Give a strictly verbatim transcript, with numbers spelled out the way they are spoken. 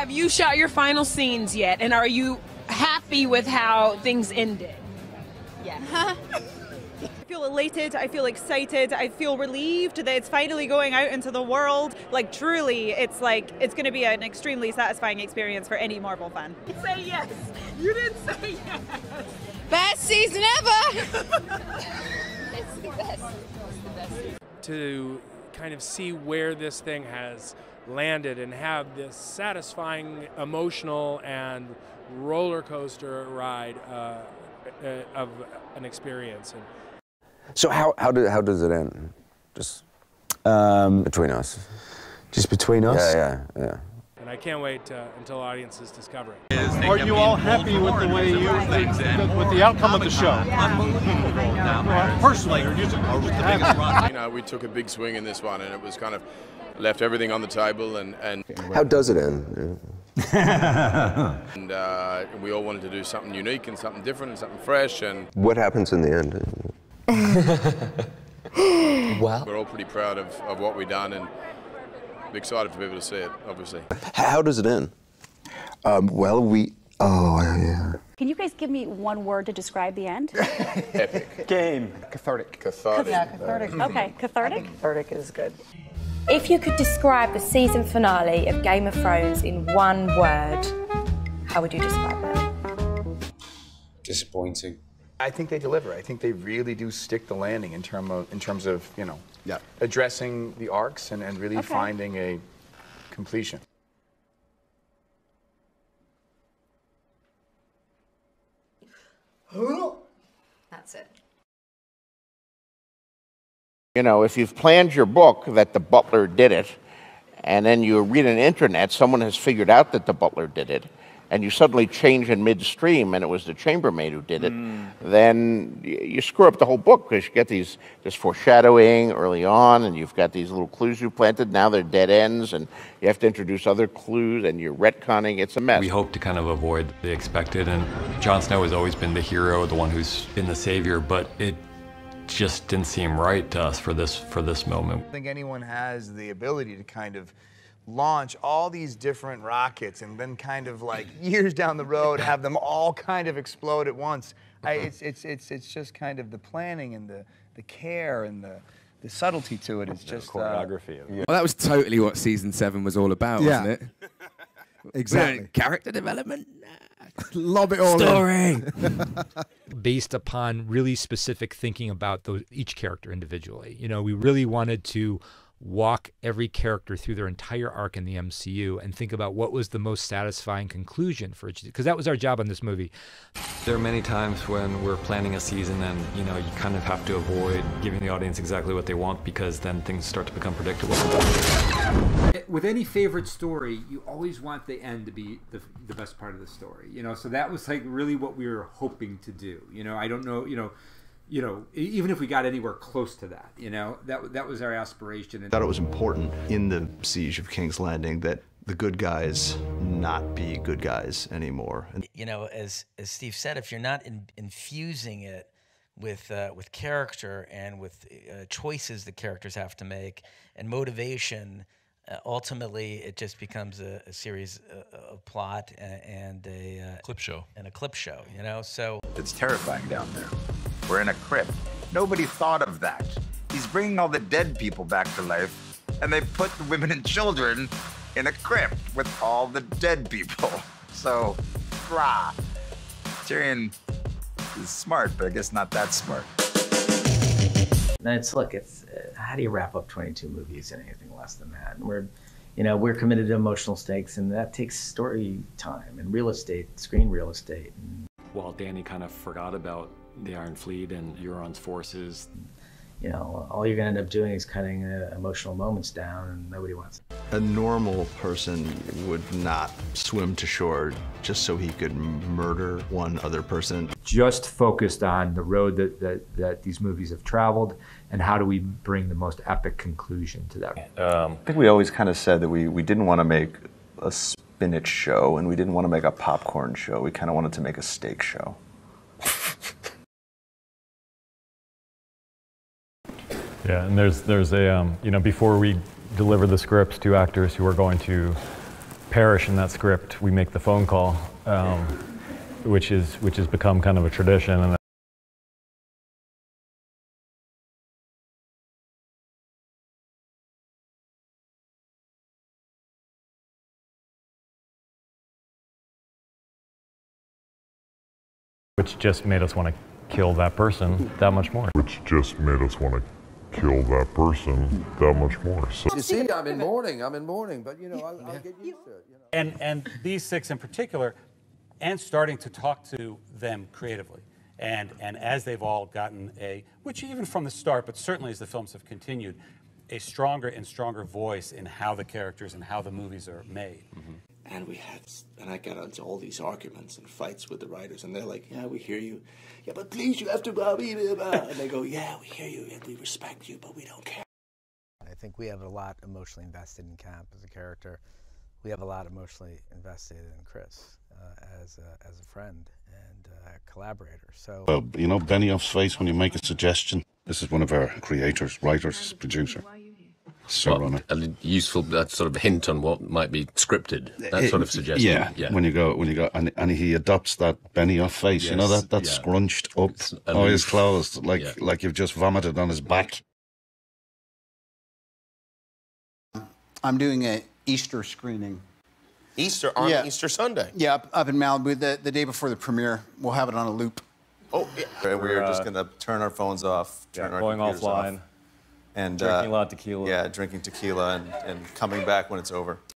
have you shot your final scenes yet? And are you happy with how things ended? Yeah. I feel elated, I feel excited, I feel relieved that it's finally going out into the world. Like, truly, it's like, it's going to be an extremely satisfying experience for any Marvel fan. Say yes. You didn't say yes. Best season ever! It's the best. It's the best season. To kind of see where this thing has landed and have this satisfying emotional and roller coaster ride uh, uh, of an experience. And so how how do how does it end? Just Um, between us. just between us? Yeah, yeah, yeah. and I can't wait uh, until audiences discover it. Are you all happy with the way you, with the outcome of the show? Well, personally, or just, or just the biggest run? You know, we took a big swing in this one, and it was kind of left everything on the table, and and How does it end? and uh, we all wanted to do something unique and something different and something fresh, and What happens in the end? Well, we're all pretty proud of, of what we've done, and excited for people to see it, obviously. How does it end? um, well, we, oh, yeah. Can you guys give me one word to describe the end? Epic. Game. Cathartic. Cathartic. Yeah, cathartic. Okay, cathartic? Cathartic is good. If you could describe the season finale of Game of Thrones in one word, how would you describe it? Disappointing. I think they deliver. I think they really do stick the landing in term of in terms of you know Yeah. addressing the arcs and, and really Okay. finding a completion. That's it. You know, if you've planned your book that the butler did it, and then you read on the internet, someone has figured out that the butler did it, and you suddenly change in midstream and it was the chambermaid who did it, mm. then you screw up the whole book because you get these this foreshadowing early on, and you've got these little clues you planted. Now they're dead ends, and you have to introduce other clues, and you're retconning. It's a mess. We hope to kind of avoid the expected, and Jon Snow has always been the hero, the one who's been the savior, but it just didn't seem right to us for this for this moment. I don't think anyone has the ability to kind of launch all these different rockets and then kind of like years down the road have them all kind of explode at once. I, it's, it's, it's, it's just kind of the planning and the, the care and the, the subtlety to it is just... choreography. Uh, Well, that was totally what season seven was all about, Yeah. wasn't it? Exactly. Character development. Lob it all Story. Based upon really specific thinking about those, each character individually. You know, we really wanted to walk every character through their entire arc in the M C U and think about what was the most satisfying conclusion for each, because that was our job on this movie. There are many times when we're planning a season and, you know, you kind of have to avoid giving the audience exactly what they want because then things start to become predictable. With any favorite story, you always want the end to be the, the best part of the story, you know, so that was like really what we were hoping to do. You know, I don't know, you know, you know, even if we got anywhere close to that, you know, that that was our aspiration. I thought it was important in the Siege of King's Landing that the good guys not be good guys anymore. And you know, as as Steve said, if you're not in, infusing it with uh, with character and with uh, choices the characters have to make and motivation, uh, ultimately it just becomes a, a series uh, of plot and a uh, clip show and a clip show. You know, so it's terrifying down there. We're in a crypt. Nobody thought of that. He's bringing all the dead people back to life, and they put the women and children in a crypt with all the dead people. So, rah. Tyrion is smart, but I guess not that smart. And it's, look, it's, uh, how do you wrap up twenty-two movies in anything less than that? And we're, you know, we're committed to emotional stakes, and that takes story time and real estate, screen real estate. And While Danny kind of forgot about the Iron Fleet and Euron's forces, you know, all you're going to end up doing is cutting uh, emotional moments down, and nobody wants it. a normal person would not swim to shore just so he could murder one other person. Just focused on the road that, that, that these movies have traveled and how do we bring the most epic conclusion to that. Um, I think we always kind of said that we, we didn't want to make a spinach show and we didn't want to make a popcorn show. We kind of wanted to make a steak show. Yeah, and there's there's a um, you know, before we deliver the scripts to actors who are going to perish in that script, we make the phone call, um, which is which has become kind of a tradition. And which just made us want to kill that person that much more. Which just made us want to kill that person that much more. So. You see, I'm in mourning. I'm in mourning, but you know, I'll, I'll get used to it. You know? And and these six in particular, and starting to talk to them creatively, and and as they've all gotten a, which even from the start, but certainly as the films have continued, a stronger and stronger voice in how the characters and how the movies are made. Mm-hmm. And we had, and I got into all these arguments and fights with the writers, and they're like, "Yeah, we hear you. Yeah, but please, you have to blah, blah, blah, blah." And they go, "Yeah, we hear you, and we respect you, but we don't care." I think we have a lot emotionally invested in Camp as a character. We have a lot emotionally invested in Chris uh, as a, as a friend and a collaborator. So, uh, you know, Benioff's face when you make a suggestion. This is one of our creators, writers, producer. Well, a useful that sort of hint on what might be scripted, that It- sort of suggestion. Yeah, yeah. when you go, when you go, and, and he adopts that Benioff face, you know, Yes, that, that yeah. scrunched up, aloof. eyes closed, like Yeah. like you've just vomited on his back. I'm doing an Easter screening. Easter on Yeah. Easter Sunday. Yeah, up, up in Malibu, the, the day before the premiere. We'll have it on a loop. Oh, yeah. We're, We're, just uh, going to turn our phones off, turn yeah, our going computers offline, off, and drinking uh, a lot of tequila. Yeah, drinking tequila and, and coming back when it's over.